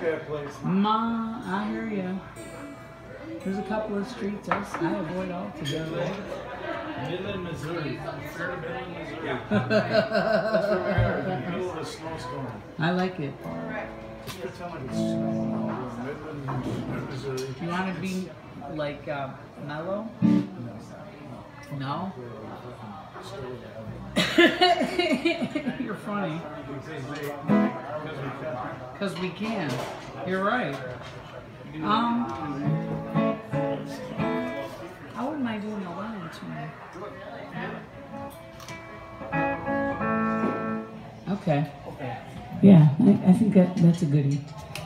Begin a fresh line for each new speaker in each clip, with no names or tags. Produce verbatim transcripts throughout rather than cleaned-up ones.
bad place.
Ma, I hear you. There's a couple of streets I, I avoid altogether.
Midland, Missouri. Fair to Midland, Missouri. That's where we are, in the middle of a snowstorm.
I like it.
Just pretend like it's snowing. Midland, Missouri.
You want to be like uh, mellow? No? You're funny. Because we can. You're right. Um, I wouldn't mind doing a lemon too. Okay. Yeah, I, I think that, that's a goodie.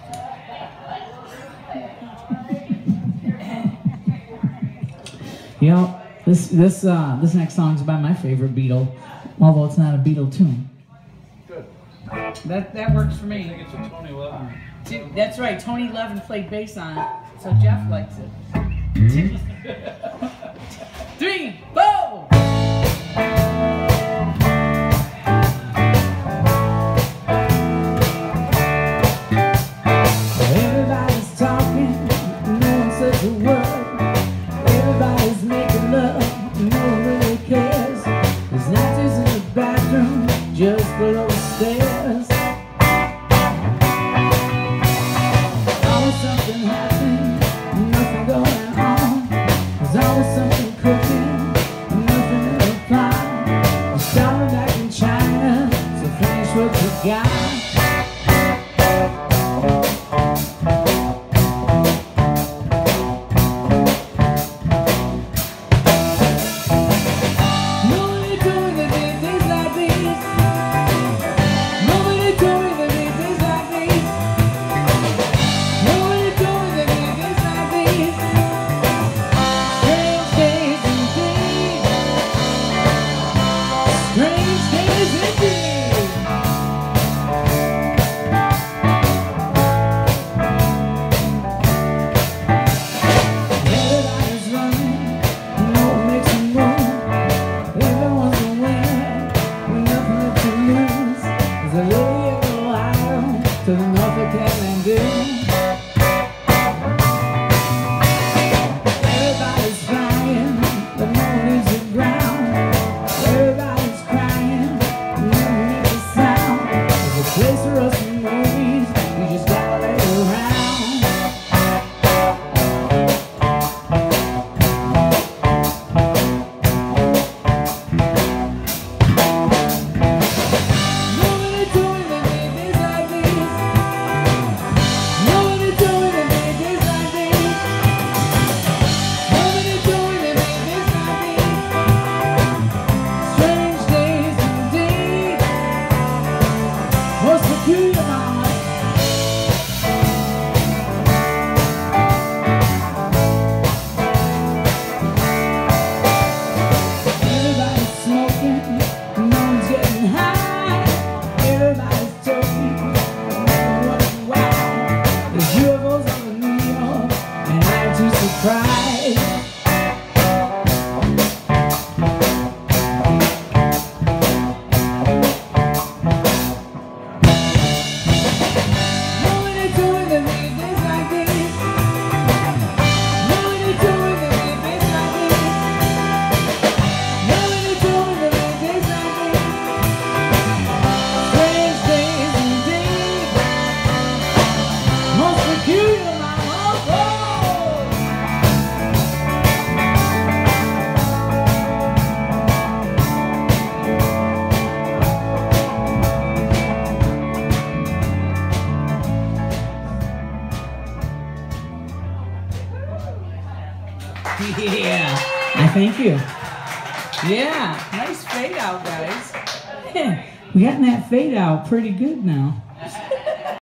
You know, this this uh, this next song is by my favorite Beatle, although it's not a Beatle tune.
Good.
That that works for me.
I think it's a Tony Levin.
That's right. Tony Levin played bass on it, so Jeff likes it. Three, four. Everybody's talking, no one says a word. Everybody's making love, no one really cares. There's natties in the bathroom, just below the stairs. Always something happening, nothing going on. There's always something cooking, nothing in the pot. You started back in China, so finish what you got. Yeah, I thank you. Yeah, nice fade out, guys. We got that fade out pretty good now.